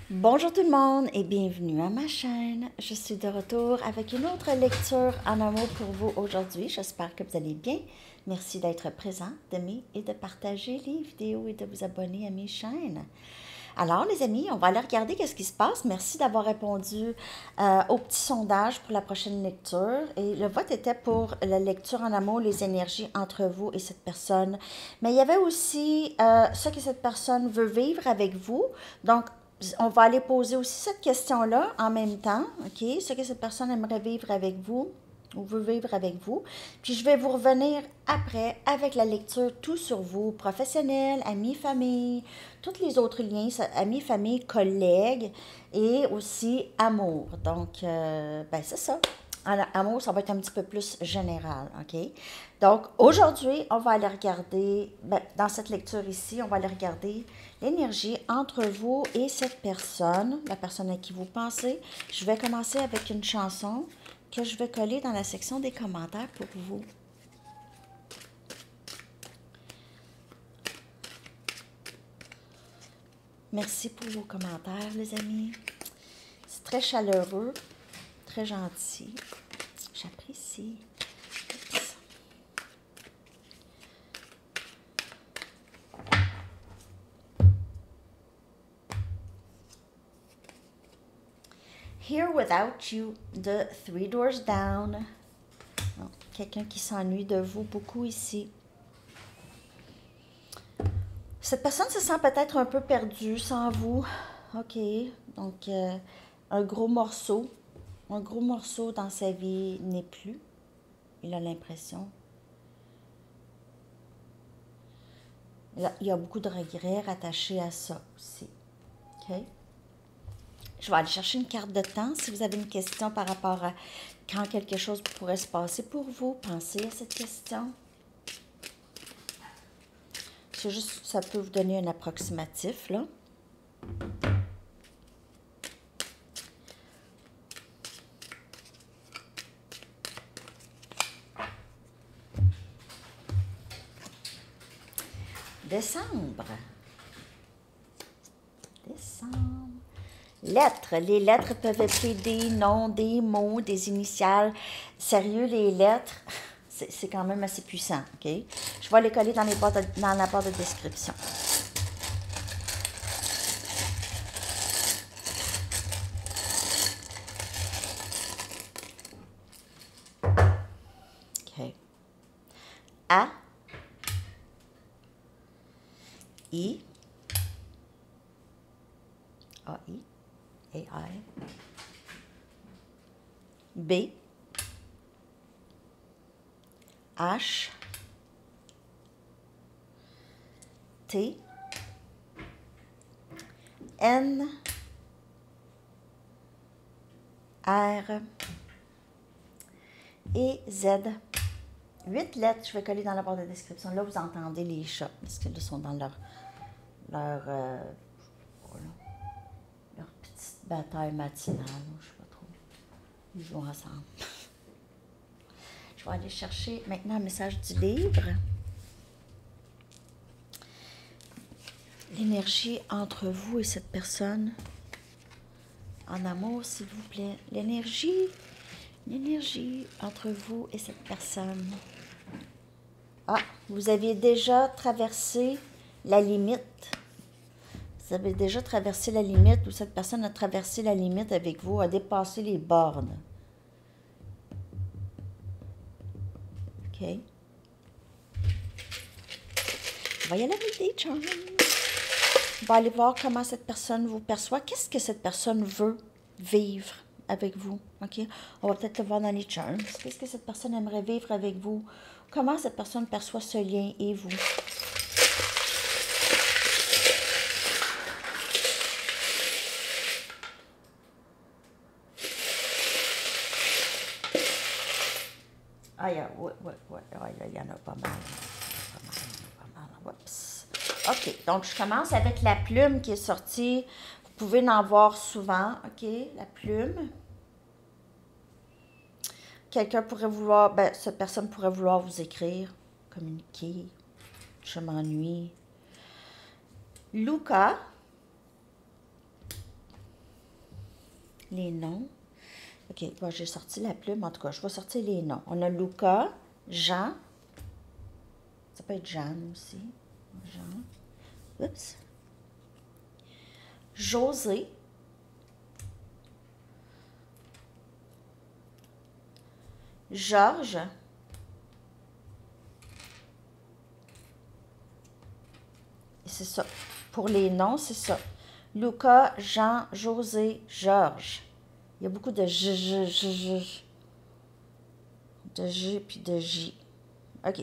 Bonjour tout le monde et bienvenue à ma chaîne. Je suis de retour avec une autre lecture en amour pour vous aujourd'hui. J'espère que vous allez bien. Merci d'être présent, d'aimer et de partager les vidéos et de vous abonner à mes chaînes. Alors les amis, on va aller regarder qu'est-ce qui se passe. Merci d'avoir répondu au petit sondage pour la prochaine lecture. Et le vote était pour la lecture en amour, les énergies entre vous et cette personne. Mais il y avait aussi ce que cette personne veut vivre avec vous. Donc, on va aller poser aussi cette question-là en même temps, OK? Ce que cette personne aimerait vivre avec vous ou veut vivre avec vous. Puis je vais vous revenir après avec la lecture tout sur vous, professionnel, amis, famille, tous les autres liens, amis, famille, collègues et aussi amour. Donc, ben c'est ça. En amour, ça va être un petit peu plus général, OK? Donc, aujourd'hui, on va aller regarder, dans cette lecture ici, on va aller regarder l'énergie entre vous et cette personne, la personne à qui vous pensez. Je vais commencer avec une chanson que je vais coller dans la section des commentaires pour vous. Merci pour vos commentaires, les amis. C'est très chaleureux, très gentil. J'apprécie. Here Without You de Three Doors Down. Quelqu'un qui s'ennuie de vous beaucoup ici. Cette personne se sent peut-être un peu perdue sans vous. OK. Donc, un gros morceau dans sa vie n'est plus. Il a l'impression. Il y a beaucoup de regrets rattachés à ça aussi. OK? Je vais aller chercher une carte de temps. Si vous avez une question par rapport à quand quelque chose pourrait se passer pour vous, pensez à cette question. C'est juste, ça peut vous donner un approximatif, là. Décembre. Lettres. Les lettres peuvent être des noms, des mots, des initiales. Sérieux, les lettres, c'est quand même assez puissant, OK? Je vais les coller dans la barre de description. OK. A. I. A-I. A-I. B. H. T. N. R. Et Z. 8 lettres, je vais coller dans la barre de description. Là, vous entendez les chats, parce qu'ils sont dans leur petite bataille matinale. Je ne sais pas trop. Ils jouent ensemble. Je vais aller chercher maintenant un message du livre. L'énergie entre vous et cette personne. En amour, s'il vous plaît. L'énergie entre vous et cette personne. Ah, vous aviez déjà traversé la limite. Vous avez déjà traversé la limite ou cette personne a traversé la limite avec vous, a dépassé les bornes. OK. On va y aller avec des charms. On va aller voir comment cette personne vous perçoit. Qu'est-ce que cette personne veut vivre avec vous? OK? On va peut-être le voir dans les charms. Qu'est-ce que cette personne aimerait vivre avec vous? Comment cette personne perçoit ce lien et vous? Ah, il y en a pas mal. Oups. OK, donc je commence avec la plume qui est sortie. Vous pouvez en voir souvent, OK, la plume. Quelqu'un pourrait vouloir, cette personne pourrait vouloir vous écrire, communiquer. Je m'ennuie. Luca. les noms. OK, bon, j'ai sorti la plume. En tout cas, je vais sortir les noms. On a Luca, Jean. Ça peut être Jeanne aussi. Jean. Oups. José. Georges. Et c'est ça. Pour les noms, c'est ça. Luca, Jean, José, Georges. Il y a beaucoup de de G puis de J. OK.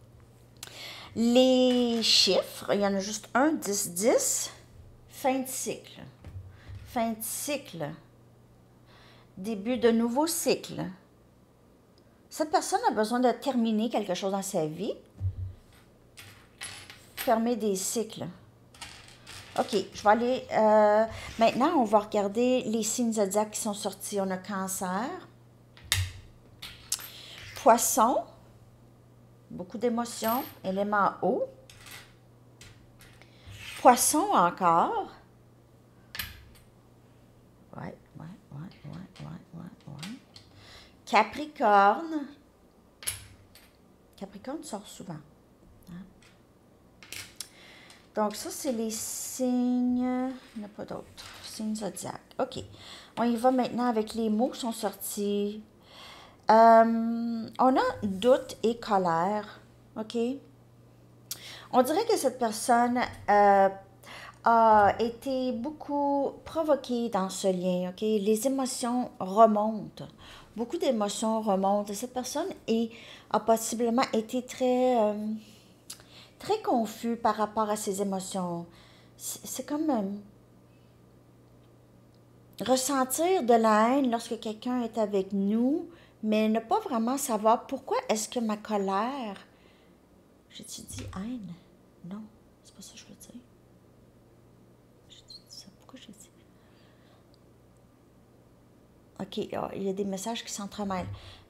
Les chiffres, il y en a juste un, 10, 10. Fin de cycle. Fin de cycle. Début de nouveau cycle. Cette personne a besoin de terminer quelque chose dans sa vie. Fermer des cycles. OK, je vais aller... maintenant, on va regarder les signes zodiaques qui sont sortis. On a Cancer. Poisson. Beaucoup d'émotions. Élément eau. Poisson encore. Ouais. Capricorne. Capricorne sort souvent. Hein? Donc, ça, c'est les signes... Il n'y en a pas d'autres. Signes zodiaques. OK. On y va maintenant avec les mots qui sont sortis. On a doute et colère. OK? On dirait que cette personne a été beaucoup provoquée dans ce lien. OK? Les émotions remontent. Beaucoup d'émotions remontent. Cette personne a possiblement été très confus par rapport à ses émotions. C'est comme ressentir de la haine lorsque quelqu'un est avec nous, mais ne pas vraiment savoir pourquoi est-ce que ma colère... J'ai-tu dit haine? Non, c'est pas ça que je veux dire. J'ai dit ça. Pourquoi j'ai dit... OK, il y a des messages qui s'entremêlent.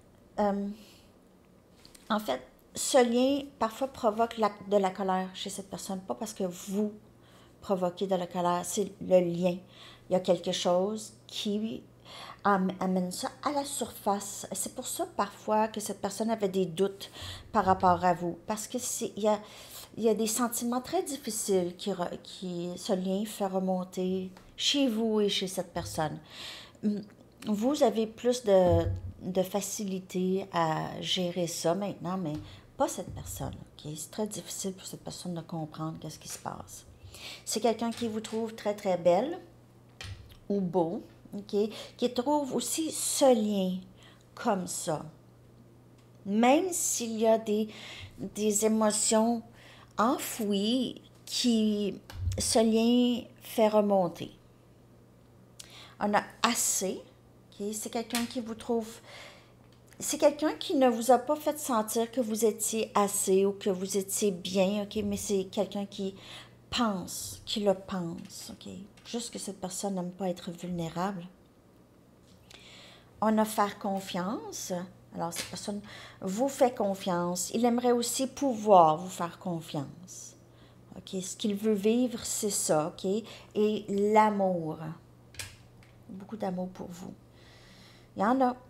En fait, ce lien parfois provoque de la colère chez cette personne, pas parce que vous provoquez de la colère, c'est le lien. Il y a quelque chose qui amène ça à la surface. C'est pour ça parfois que cette personne avait des doutes par rapport à vous, parce que il y a des sentiments très difficiles qui ce lien fait remonter chez vous et chez cette personne. Vous avez plus de facilité à gérer ça maintenant, mais pas cette personne. Okay? C'est très difficile pour cette personne de comprendre qu'est-ce qui se passe. C'est quelqu'un qui vous trouve très, très belle ou beau, okay? Qui trouve aussi ce lien comme ça. Même s'il y a des émotions enfouies qui ce lien fait remonter. On a assez. Okay? C'est quelqu'un qui vous trouve... C'est quelqu'un qui ne vous a pas fait sentir que vous étiez assez ou que vous étiez bien, OK? Mais c'est quelqu'un qui pense, qui le pense, OK? Juste que cette personne n'aime pas être vulnérable. On a faire confiance. Alors, cette personne vous fait confiance. Il aimerait aussi pouvoir vous faire confiance. OK? Ce qu'il veut vivre, c'est ça, OK? Et l'amour. Beaucoup d'amour pour vous. Il y en a.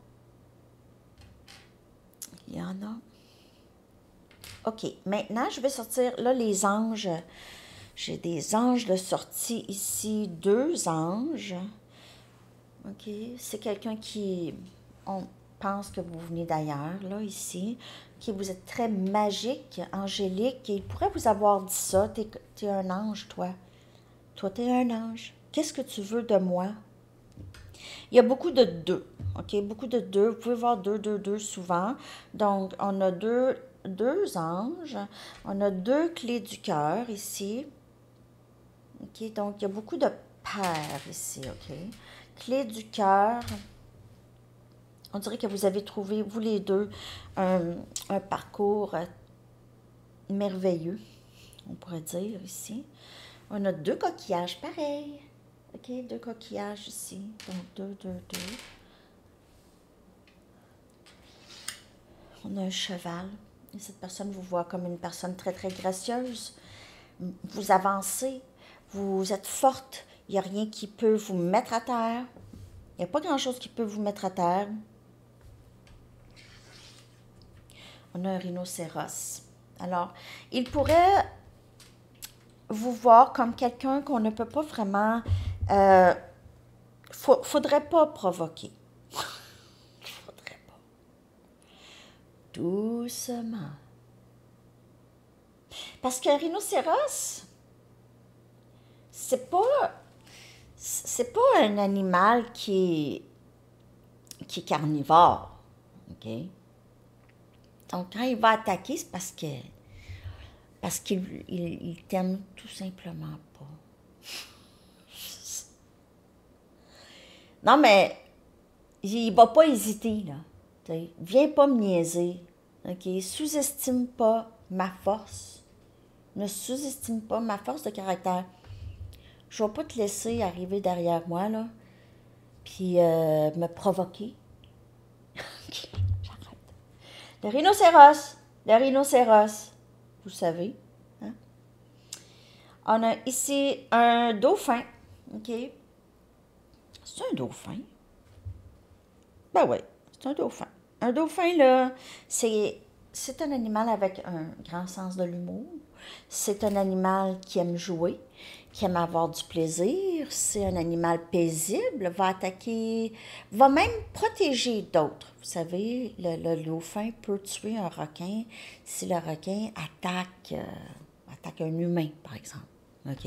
Il y en a. OK. Maintenant, je vais sortir, là, les anges. J'ai des anges de sortie ici. 2 anges. OK. C'est quelqu'un qui... On pense que vous venez d'ailleurs, là, ici. Qui vous êtes très magique, angélique. Et il pourrait vous avoir dit ça. T'es un ange, toi. Toi, t'es un ange. Qu'est-ce que tu veux de moi? Il y a beaucoup de 2. OK? Beaucoup de 2. Vous pouvez voir 2, 2, 2 souvent. Donc, on a deux anges. On a 2 clés du cœur ici. OK? Donc, il y a beaucoup de paires ici. OK? Clés du cœur. On dirait que vous avez trouvé, vous les deux, un parcours merveilleux, on pourrait dire ici. On a 2 coquillages pareils. OK, 2 coquillages ici. Donc, 2, 2, 2. On a un cheval. Et cette personne vous voit comme une personne très, très gracieuse. Vous avancez. Vous êtes forte. Il n'y a rien qui peut vous mettre à terre. Il n'y a pas grand-chose qui peut vous mettre à terre. On a un rhinocéros. Alors, il pourrait vous voir comme quelqu'un qu'on ne peut pas vraiment... faudrait pas provoquer. Faudrait pas. Doucement. Parce qu'un rhinocéros, c'est pas un animal qui est carnivore. OK? Donc, quand il va attaquer, c'est parce qu'il t'aime tout simplement pas. Non, mais il va pas hésiter, là. T'sais, viens pas me niaiser. OK? Sous-estime pas ma force. Ne sous-estime pas ma force de caractère. Je vais pas te laisser arriver derrière moi, là, puis me provoquer. OK, j'arrête. Le rhinocéros, vous savez. Hein? On a ici un dauphin. OK? C'est un dauphin? Ben oui, c'est un dauphin. Un dauphin, là, c'est un animal avec un grand sens de l'humour. C'est un animal qui aime jouer, qui aime avoir du plaisir. C'est un animal paisible, va attaquer, va même protéger d'autres. Vous savez, le dauphin peut tuer un requin si le requin attaque un humain, par exemple. OK?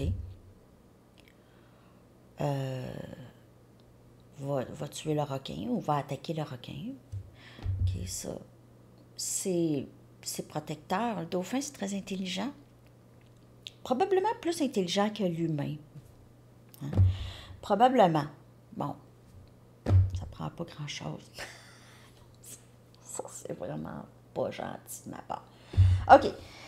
Va tuer le requin ou va attaquer le requin. OK, ça, c'est protecteur. Le dauphin, c'est très intelligent. Probablement plus intelligent que l'humain. Hein? Probablement. Bon, ça prend pas grand-chose. Ça, c'est vraiment pas gentil de ma part. OK.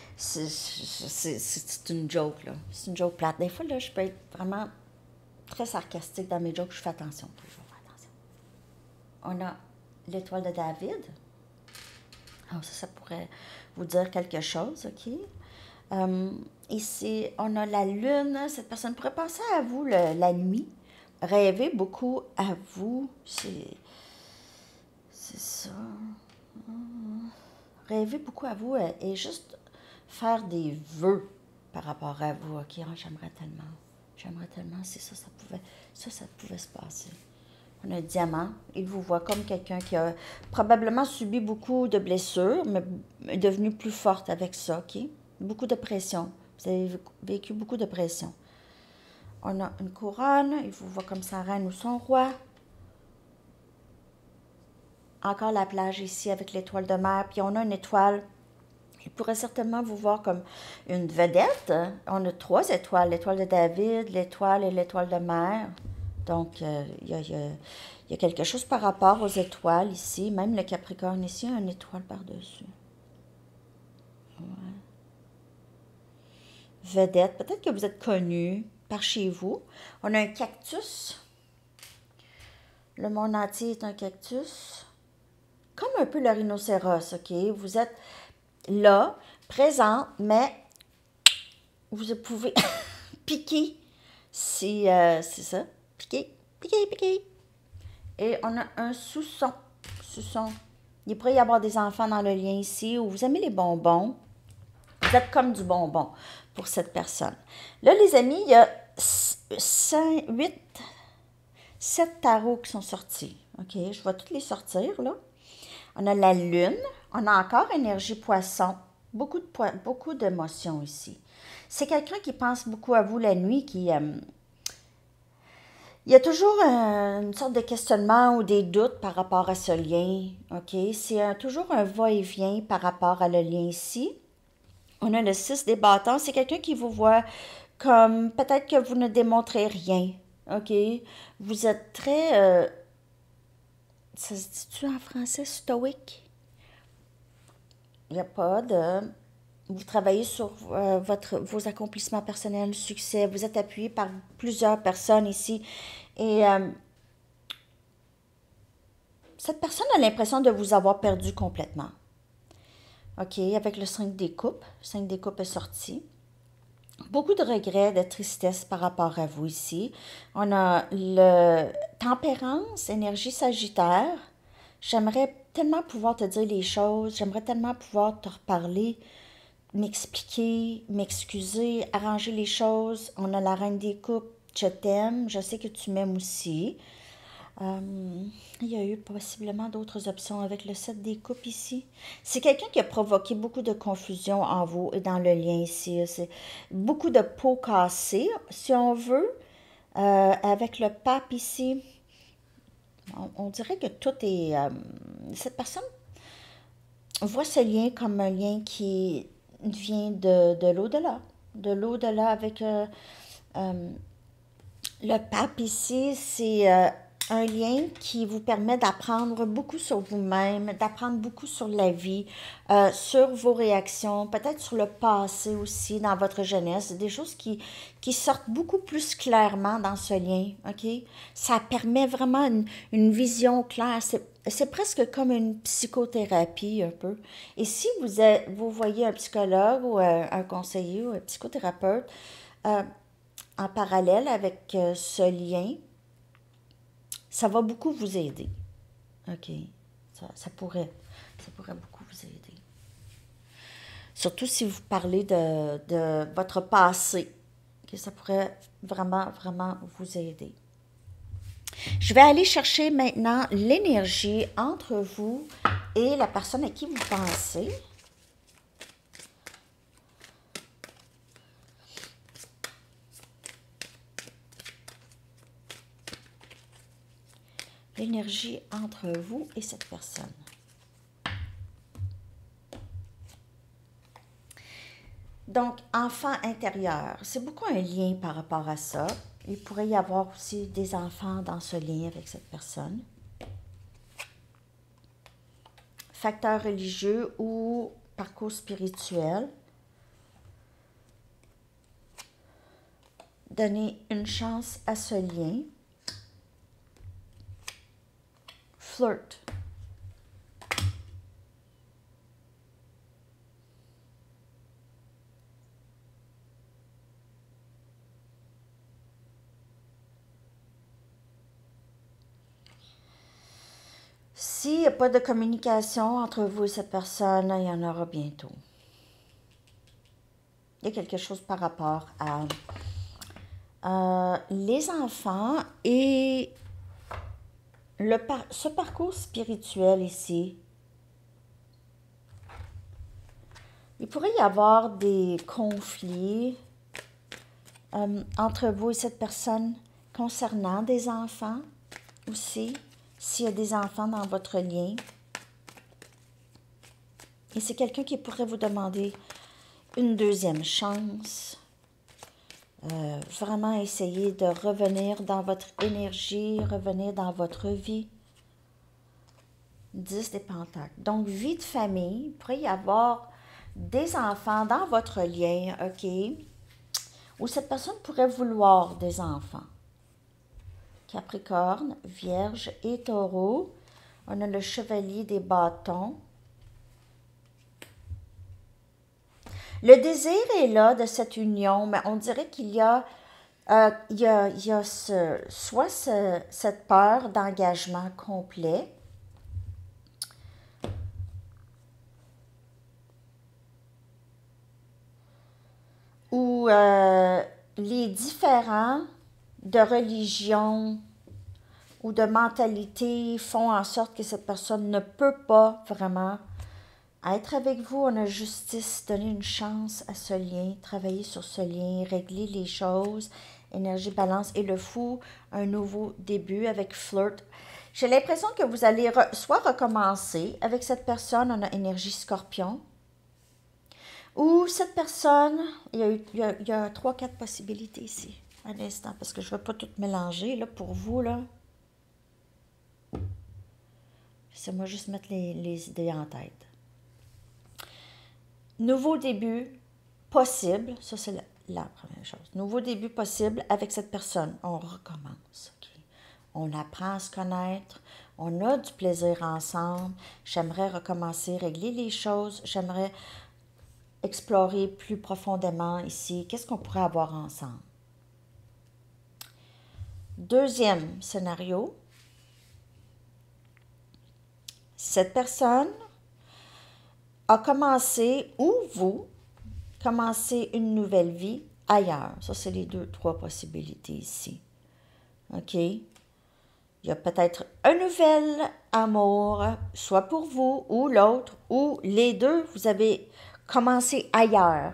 C'est une joke, là. C'est une joke plate. Des fois, là, je peux être vraiment très sarcastique dans mes jokes. Je fais attention. Toujours attention. On a l'étoile de David. Alors, ça pourrait vous dire quelque chose, OK? Ici, on a la lune. Cette personne pourrait penser à vous la nuit. Rêver beaucoup à vous. C'est ça. Rêver beaucoup à vous et juste faire des vœux par rapport à vous. OK, j'aimerais tellement si ça pouvait se passer. On a un diamant. Il vous voit comme quelqu'un qui a probablement subi beaucoup de blessures, mais est devenu plus forte avec ça, OK? Beaucoup de pression. Vous avez vécu beaucoup de pression. On a une couronne. Il vous voit comme sa reine ou son roi. Encore la plage ici avec l'étoile de mer. Puis on a une étoile. Il pourrait certainement vous voir comme une vedette. On a 3 étoiles. L'étoile de David, l'étoile et l'étoile de mer. Donc, il y a quelque chose par rapport aux étoiles ici. Même le Capricorne ici a une étoile par-dessus. Ouais. Vedette. Peut-être que vous êtes connu par chez vous. On a un cactus. Le monde entier est un cactus. Comme un peu le rhinocéros, OK? Vous êtes là, présent, mais vous pouvez piquer. C'est ça. Piquer. Et on a un sous-son. Il pourrait y avoir des enfants dans le lien ici, ou vous aimez les bonbons. Vous êtes comme du bonbon pour cette personne. Là, les amis, il y a 7 tarots qui sont sortis. OK, je vais toutes les sortir, là. On a la lune. On a encore énergie poisson. Beaucoup d'émotions ici. C'est quelqu'un qui pense beaucoup à vous la nuit, qui... il y a toujours une sorte de questionnement ou des doutes par rapport à ce lien. OK? C'est toujours un va-et-vient par rapport à le lien ici. On a le 6 des bâtons. C'est quelqu'un qui vous voit comme peut-être que vous ne démontrez rien. OK? Vous êtes très... ça se dit-tu en français, stoïque? Il n'y a pas de... Vous travaillez sur vos accomplissements personnels, succès. Vous êtes appuyé par plusieurs personnes ici. Et cette personne a l'impression de vous avoir perdu complètement. OK, avec le 5 des coupes. Le 5 des coupes est sorti. Beaucoup de regrets, de tristesse par rapport à vous ici. On a le tempérance, énergie sagittaire. J'aimerais tellement pouvoir te dire les choses, j'aimerais tellement pouvoir te reparler, m'expliquer, m'excuser, arranger les choses. On a la reine des coupes, je t'aime, je sais que tu m'aimes aussi. Il y a eu possiblement d'autres options avec le 7 des coupes ici. C'est quelqu'un qui a provoqué beaucoup de confusion en vous et dans le lien ici. C'est beaucoup de pots cassés, si on veut. Avec le pape ici, on dirait que tout est... cette personne voit ce lien comme un lien qui vient de l'au-delà. De l'au-delà avec le pape ici, c'est un lien qui vous permet d'apprendre beaucoup sur vous-même, d'apprendre beaucoup sur la vie, sur vos réactions, peut-être sur le passé aussi, dans votre jeunesse, des choses qui sortent beaucoup plus clairement dans ce lien, OK? Ça permet vraiment une vision claire. C'est presque comme une psychothérapie un peu. Et si vous voyez un psychologue ou un conseiller ou un psychothérapeute, en parallèle avec ce lien, ça va beaucoup vous aider. OK? Ça pourrait beaucoup vous aider. Surtout si vous parlez de votre passé. Okay? Ça pourrait vraiment, vraiment vous aider. Je vais aller chercher maintenant l'énergie entre vous et la personne à qui vous pensez. L'énergie entre vous et cette personne. Donc, enfant intérieur, c'est beaucoup un lien par rapport à ça. Il pourrait y avoir aussi des enfants dans ce lien avec cette personne. Facteur religieux ou parcours spirituel. Donner une chance à ce lien. Flirt. S'il n'y a pas de communication entre vous et cette personne, il y en aura bientôt. Il y a quelque chose par rapport à les enfants et ce parcours spirituel ici. Il pourrait y avoir des conflits entre vous et cette personne concernant des enfants aussi, s'il y a des enfants dans votre lien. Et c'est quelqu'un qui pourrait vous demander une deuxième chance. Vraiment essayer de revenir dans votre énergie, revenir dans votre vie. 10 des pentacles. Donc, vie de famille, il pourrait y avoir des enfants dans votre lien, OK? Ou cette personne pourrait vouloir des enfants. Capricorne, Vierge et Taureau. On a le chevalier des bâtons. Le désir est là de cette union, mais on dirait qu'il y a, cette peur d'engagement complet. Où les différents de religion ou de mentalité font en sorte que cette personne ne peut pas vraiment être avec vous. On a justice, donner une chance à ce lien, travailler sur ce lien, régler les choses, énergie, balance et le fou, un nouveau début avec flirt. J'ai l'impression que vous allez soit recommencer avec cette personne, on a énergie scorpion, ou cette personne, il y a 3-4 possibilités ici, à l'instant, parce que je ne veux pas tout mélanger, là, pour vous, là. Laissez-moi juste mettre les idées en tête. Nouveau début possible, ça c'est la première chose. Nouveau début possible avec cette personne. On recommence, OK? On apprend à se connaître, on a du plaisir ensemble. J'aimerais recommencer, régler les choses. J'aimerais explorer plus profondément ici. Qu'est-ce qu'on pourrait avoir ensemble? Deuxième scénario, cette personne a commencé, ou vous, commencez une nouvelle vie ailleurs. Ça, c'est les trois possibilités ici. OK? Il y a peut-être un nouvel amour, soit pour vous ou l'autre, ou les deux, vous avez commencé ailleurs.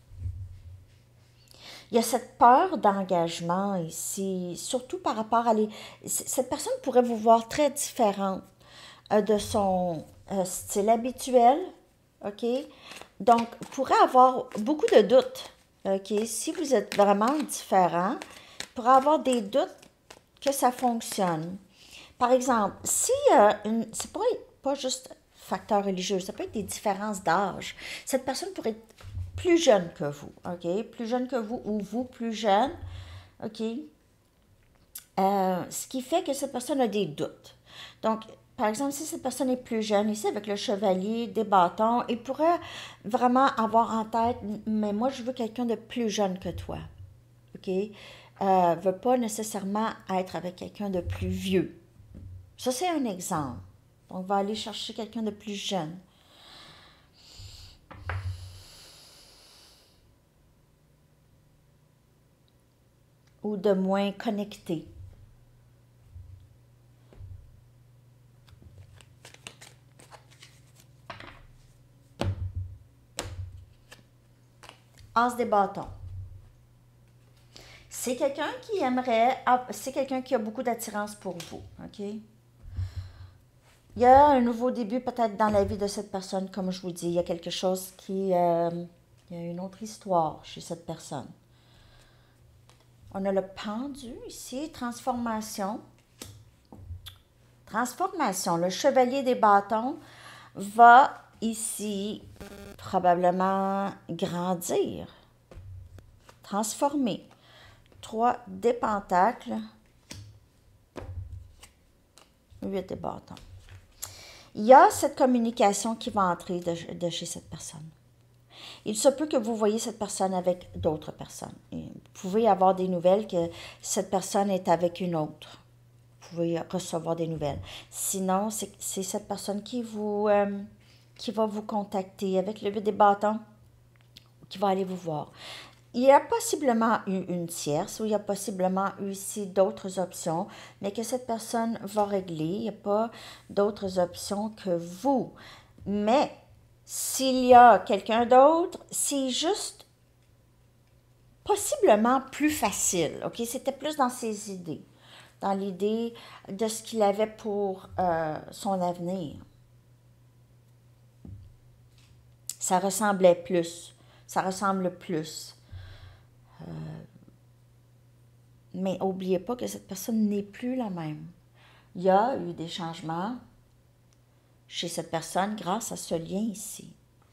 Il y a cette peur d'engagement ici, surtout par rapport à les... Cette personne pourrait vous voir très différente de son style habituel, OK? Donc, pourrait avoir beaucoup de doutes, OK? Si vous êtes vraiment différent, pourrait avoir des doutes que ça fonctionne. Par exemple, si c'est pas juste facteur religieux, ça peut être des différences d'âge. Cette personne pourrait être plus jeune que vous, OK? Plus jeune que vous ou vous plus jeune, OK? Ce qui fait que cette personne a des doutes. Donc, par exemple, si cette personne est plus jeune, ici avec le chevalier, des bâtons, il pourrait vraiment avoir en tête, mais moi je veux quelqu'un de plus jeune que toi, OK? Veut pas nécessairement être avec quelqu'un de plus vieux. Ça, c'est un exemple. Donc, on va aller chercher quelqu'un de plus jeune. Ou de moins connecté. As des bâtons. C'est quelqu'un qui aimerait, c'est quelqu'un qui a beaucoup d'attirance pour vous, OK? Il y a un nouveau début peut-être dans la vie de cette personne, comme je vous dis. Il y a quelque chose qui... il y a une autre histoire chez cette personne. On a le pendu ici, transformation. Transformation. Le chevalier des bâtons va ici probablement grandir, transformer. 3 des pentacles, 8 des bâtons. Il y a cette communication qui va entrer de chez cette personne. Il se peut que vous voyez cette personne avec d'autres personnes. Vous pouvez avoir des nouvelles que cette personne est avec une autre. Vous pouvez recevoir des nouvelles. Sinon, c'est cette personne qui va vous contacter avec le 8 des bâtons, qui va aller vous voir. Il y a possiblement eu une tierce ou il y a possiblement eu ici d'autres options, mais que cette personne va régler. Il n'y a pas d'autres options que vous. Mais s'il y a quelqu'un d'autre, c'est juste possiblement plus facile. OK? C'était plus dans ses idées, dans l'idée de ce qu'il avait pour son avenir. Ça ressemblait plus. Ça ressemble plus. Mais n'oubliez pas que cette personne n'est plus la même. Il y a eu des changements chez cette personne grâce à ce lien ici.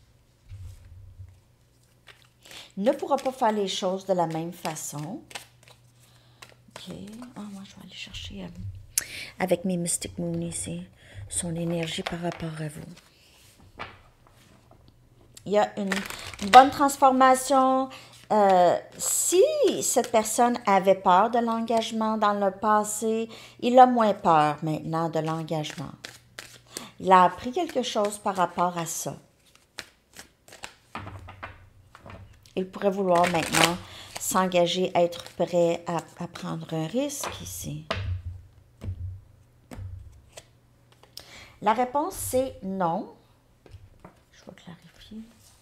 Il ne pourra pas faire les choses de la même façon. OK. Moi, je vais aller chercher avec mes Mystic Moon ici son énergie par rapport à vous. Il y a une bonne transformation. Si cette personne avait peur de l'engagement dans le passé, il a moins peur maintenant de l'engagement. Il a appris quelque chose par rapport à ça. Il pourrait vouloir maintenant s'engager, être prêt à prendre un risque ici. La réponse, c'est non. Je vais clarifier.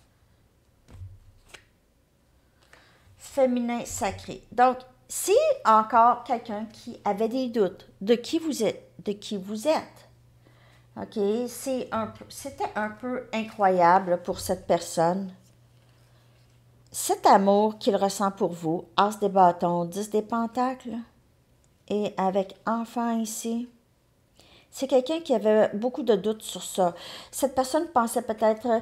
Féminin sacré. Donc, si encore quelqu'un qui avait des doutes de qui vous êtes, OK, c'était un peu incroyable pour cette personne. Cet amour qu'il ressent pour vous, As des bâtons, 10 des pentacles, et avec enfant ici, c'est quelqu'un qui avait beaucoup de doutes sur ça. Cette personne pensait peut-être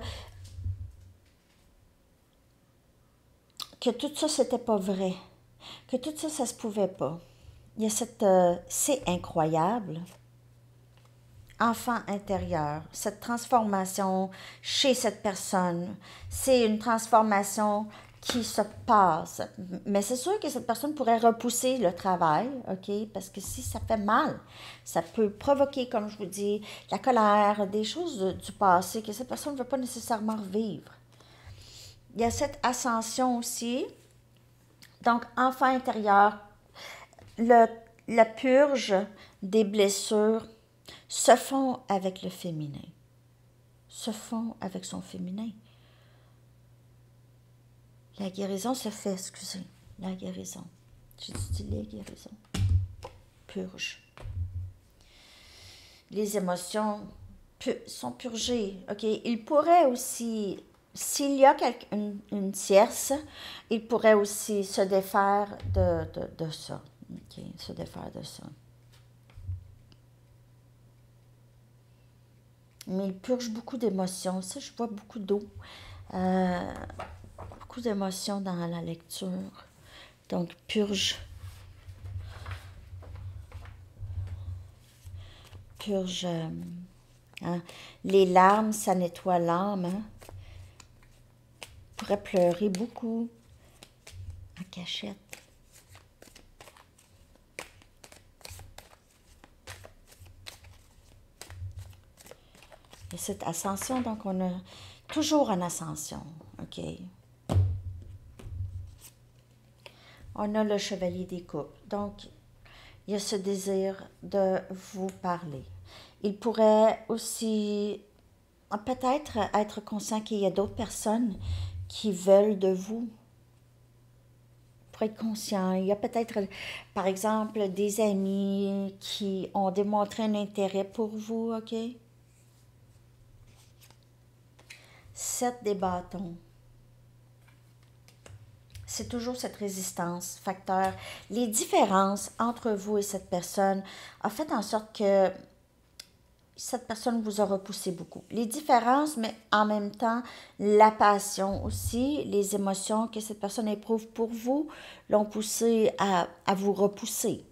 que tout ça, c'était pas vrai. Que tout ça, ça se pouvait pas. Il y a cette... c'est incroyable. Enfant intérieur, cette transformation chez cette personne, c'est une transformation qui se passe. Mais c'est sûr que cette personne pourrait repousser le travail, OK? Parce que si ça fait mal, ça peut provoquer, comme je vous dis, la colère, des choses du passé que cette personne ne veut pas nécessairement revivre. Il y a cette ascension aussi. Donc, enfant intérieur, la purge des blessures se font avec le féminin. Se font avec son féminin. La guérison se fait, excusez, la guérison. J'ai dit les guérisons. Purge. Les émotions sont purgées. OK? Il pourrait aussi, s'il y a une tierce, il pourrait aussi se défaire de ça. OK? Se défaire de ça. Mais il purge beaucoup d'émotions. Ça, je vois beaucoup d'eau. Beaucoup d'émotions dans la lecture. Donc, purge. Purge. Hein? Les larmes, ça nettoie l'âme. Hein? On pourrait pleurer beaucoup en cachette. Et cette ascension, donc on a toujours en ascension. OK? On a le chevalier des coupes. Donc, il y a ce désir de vous parler. Il pourrait aussi peut-être être conscient qu'il y a d'autres personnes qui veulent de vous. Pour être conscient. Il y a peut-être, par exemple, des amis qui ont démontré un intérêt pour vous, OK? 7 des bâtons. C'est toujours cette résistance, facteur. Les différences entre vous et cette personne ont fait en sorte que cette personne vous a repoussé beaucoup. Les différences, mais en même temps, la passion aussi, les émotions que cette personne éprouve pour vous l'ont poussé à vous repousser.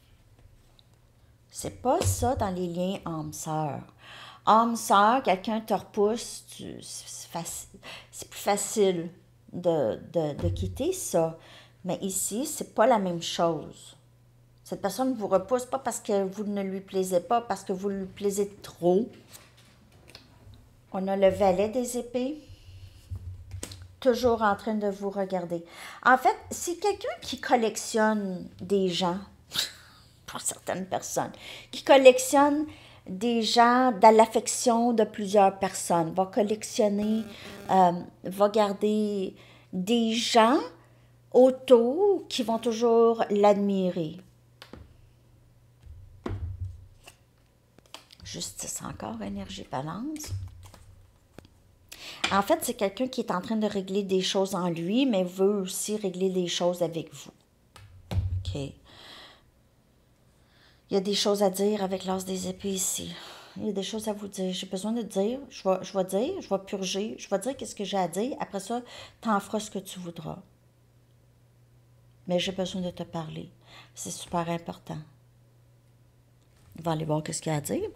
C'est pas ça dans les liens âme-sœur. Âme-sœur, quelqu'un te repousse, c'est plus facile de quitter ça. Mais ici, c'est pas la même chose. Cette personne vous repousse pas parce que vous ne lui plaisez pas, parce que vous lui plaisez trop. On a le valet des épées, toujours en train de vous regarder. En fait, c'est quelqu'un qui collectionne des gens, pour certaines personnes, qui collectionne des gens dans l'affection de plusieurs personnes, va collectionner, va garder des gens autour qui vont toujours l'admirer. Justice encore, énergie balance. En fait, c'est quelqu'un qui est en train de régler des choses en lui, mais veut aussi régler des choses avec vous. OK. Il y a des choses à dire avec l'as des épées ici. Il y a des choses à vous dire. J'ai besoin de dire. Je vais dire, je vais purger. Je vais dire qu'est-ce que j'ai à dire. Après ça, tu en feras ce que tu voudras. Mais j'ai besoin de te parler. C'est super important. On va aller voir qu'est-ce qu'il y a à dire.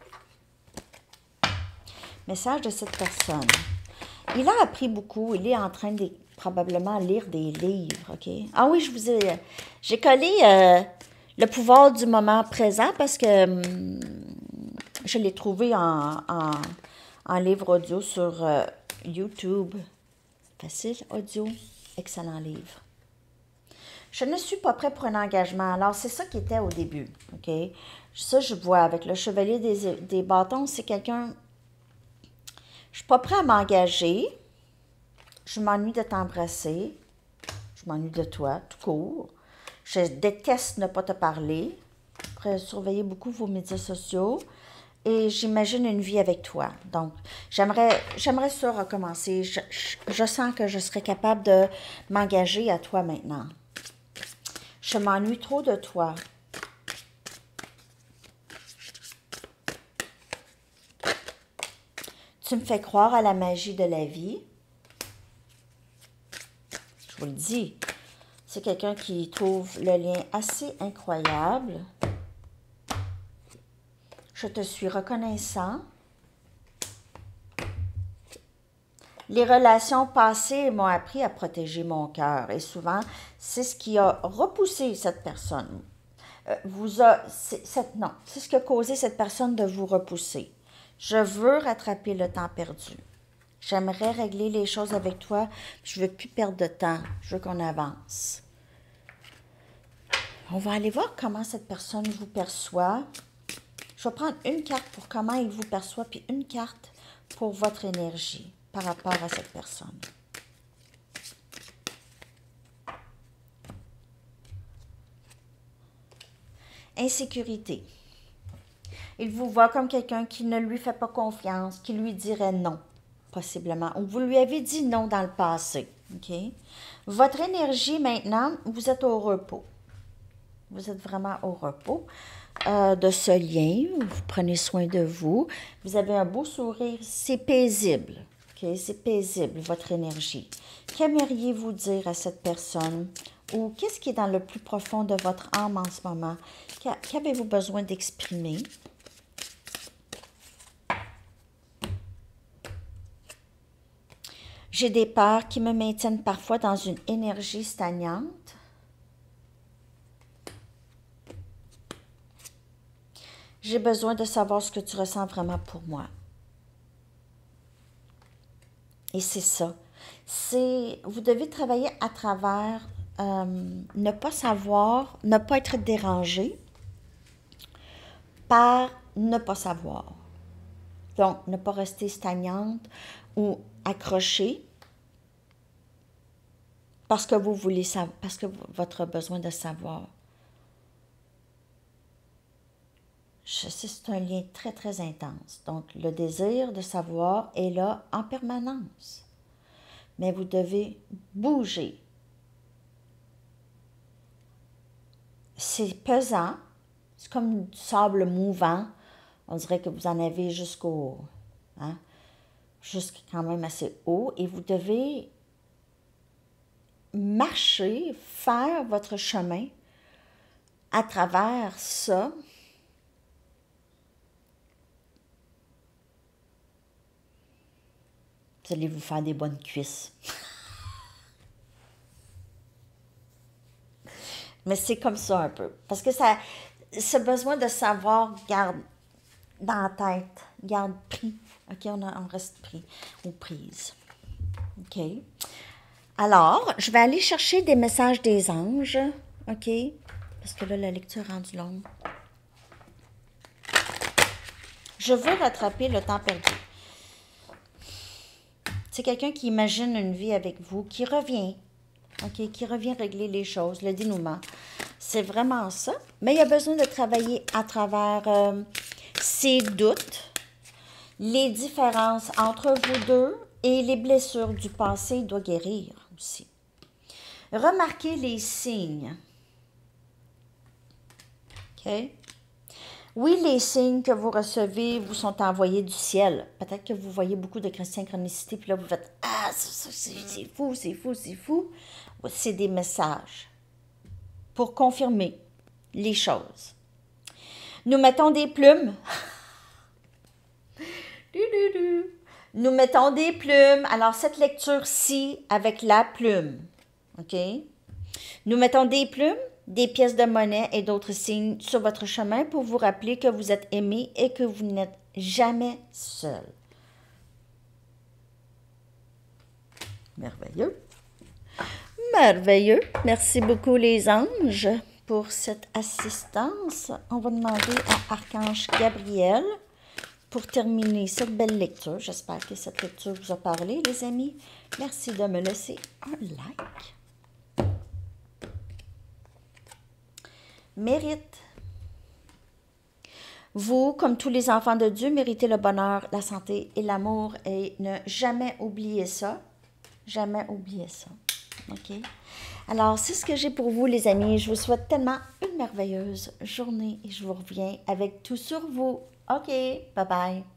Message de cette personne. Il a appris beaucoup. Il est en train de probablement lire des livres. OK? Ah oui, j'ai collé le pouvoir du moment présent parce que je l'ai trouvé en livre audio sur YouTube. Facile, audio, excellent livre. Je ne suis pas prêt pour un engagement. Alors, c'est ça qui était au début. OK? Ça, je vois avec le chevalier des bâtons, c'est quelqu'un... Je ne suis pas prêt à m'engager. Je m'ennuie de t'embrasser. Je m'ennuie de toi, tout court. Je déteste ne pas te parler. Je pourrais surveiller beaucoup vos médias sociaux. Et j'imagine une vie avec toi. Donc, j'aimerais ça recommencer. Je sens que je serais capable de m'engager à toi maintenant. Je m'ennuie trop de toi. Tu me fais croire à la magie de la vie. Je vous le dis, c'est quelqu'un qui trouve le lien assez incroyable. Je te suis reconnaissant. Les relations passées m'ont appris à protéger mon cœur et souvent, c'est ce qui a repoussé cette personne. Non, c'est ce qui a causé cette personne de vous repousser. Je veux rattraper le temps perdu. J'aimerais régler les choses avec toi. Je veux plus perdre de temps. Je veux qu'on avance. On va aller voir comment cette personne vous perçoit. Je vais prendre une carte pour comment il vous perçoit, puis une carte pour votre énergie par rapport à cette personne. Insécurité. Il vous voit comme quelqu'un qui ne lui fait pas confiance, qui lui dirait non, possiblement. Ou vous lui avez dit non dans le passé. OK? Votre énergie maintenant, vous êtes au repos. Vous êtes vraiment au repos de ce lien. Vous prenez soin de vous. Vous avez un beau sourire. C'est paisible. Okay? C'est paisible, votre énergie. Qu'aimeriez-vous dire à cette personne? Ou qu'est-ce qui est dans le plus profond de votre âme en ce moment? Qu'avez-vous besoin d'exprimer? J'ai des peurs qui me maintiennent parfois dans une énergie stagnante. J'ai besoin de savoir ce que tu ressens vraiment pour moi. Et c'est ça. Vous devez travailler à travers ne pas savoir, ne pas être dérangé par ne pas savoir. Donc, ne pas rester stagnante ou accrochée parce que vous voulez savoir, parce que votre besoin de savoir. Je sais, c'est un lien très, très intense. Donc, le désir de savoir est là en permanence. Mais vous devez bouger. C'est pesant. C'est comme du sable mouvant. On dirait que vous en avez jusqu'au... Hein, jusqu'à quand même assez haut. Et vous devez marcher, faire votre chemin à travers ça. Vous allez vous faire des bonnes cuisses. Mais c'est comme ça un peu. Parce que ce besoin de savoir garde dans la tête, garde pris. OK, on reste pris ou prise. OK. Alors, je vais aller chercher des messages des anges. OK. Parce que là, la lecture est rendue longue. Je veux rattraper le temps perdu. C'est quelqu'un qui imagine une vie avec vous, qui revient, OK, qui revient régler les choses, le dénouement. C'est vraiment ça. Mais il y a besoin de travailler à travers ses doutes, les différences entre vous deux et les blessures du passé. Il doit guérir aussi. Remarquez les signes. OK? Oui, les signes que vous recevez vous sont envoyés du ciel. Peut-être que vous voyez beaucoup de synchronicité, puis là, vous faites « Ah, c'est fou, c'est fou, c'est fou. » C'est des messages pour confirmer les choses. Nous mettons des plumes. Nous mettons des plumes. Alors, cette lecture-ci avec la plume. OK? Nous mettons des plumes, des pièces de monnaie et d'autres signes sur votre chemin pour vous rappeler que vous êtes aimé et que vous n'êtes jamais seul. Merveilleux. Merveilleux. Merci beaucoup les anges pour cette assistance. On va demander à Archange Gabriel pour terminer cette belle lecture. J'espère que cette lecture vous a parlé, les amis. Merci de me laisser un like. Mérite. Vous, comme tous les enfants de Dieu, méritez le bonheur, la santé et l'amour et ne jamais oublier ça. Jamais oublier ça. OK? Alors, c'est ce que j'ai pour vous, les amis. Je vous souhaite tellement une merveilleuse journée et je vous reviens avec tout sur vous. OK? Bye bye.